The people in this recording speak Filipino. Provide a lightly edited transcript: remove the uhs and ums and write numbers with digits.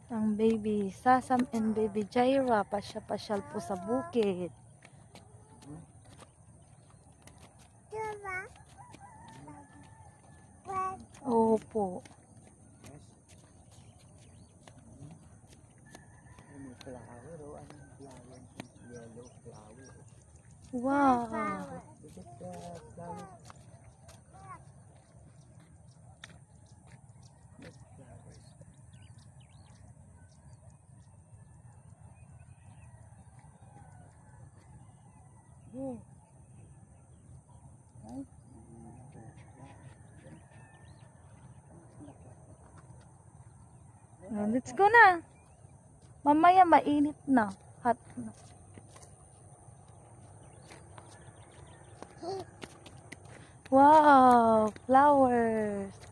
Ang baby Sasam and baby Jaira pasya-pasyal po sa bukid. Opo. Wow. Let's go na. Mamaya mainit na. Hot na. Wow, flowers.